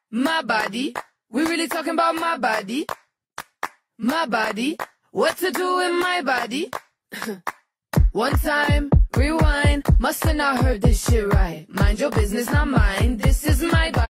My body, we really talking about my body. My body, what to do in my body? One time, rewind, must've not heard this shit right. Mind your business, not mine, this is my body.